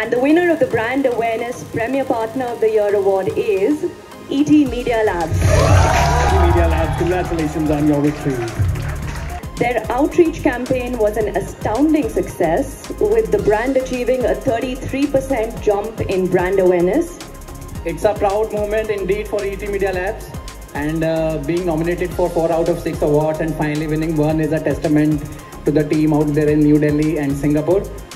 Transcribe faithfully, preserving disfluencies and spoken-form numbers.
And the winner of the Brand Awareness Premier Partner of the Year Award is E T Medialabs. Medialabs, congratulations on your victory. Their outreach campaign was an astounding success, with the brand achieving a thirty-three percent jump in brand awareness. It's a proud moment indeed for E T Medialabs, and uh, being nominated for four out of six awards and finally winning one is a testament to the team out there in New Delhi and Singapore.